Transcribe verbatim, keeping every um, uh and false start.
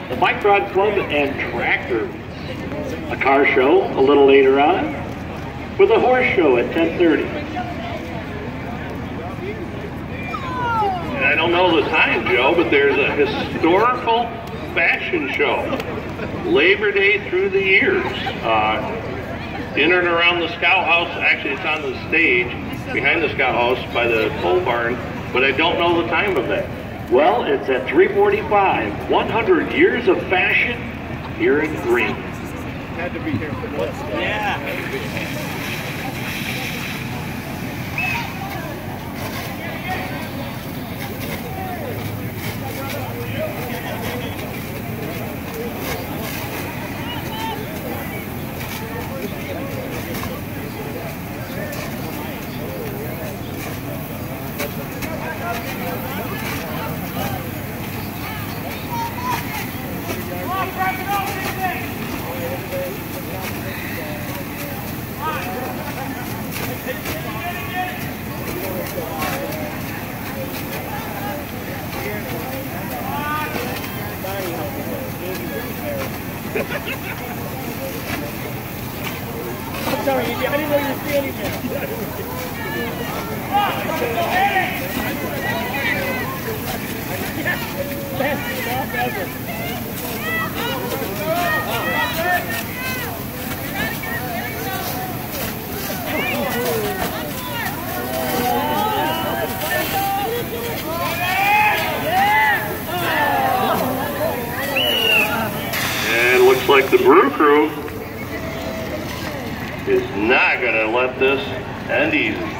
the Bike Rod Club and Tractor. A car show a little later on, with a horse show at ten thirty. And I don't know the time, Joe, but there's a historical fashion show, Labor Day through the years, uh, in and around the Scout House. Actually, it's on the stage behind the Scout House by the pole barn, but I don't know the time of that. Well, it's at three forty-five, one hundred years of fashion here in Greene. Had to be here for this. Yeah. I'm sorry, I didn't know you were standing there. Best stop ever. And looks like the Brew Crew is not going to let this end easy.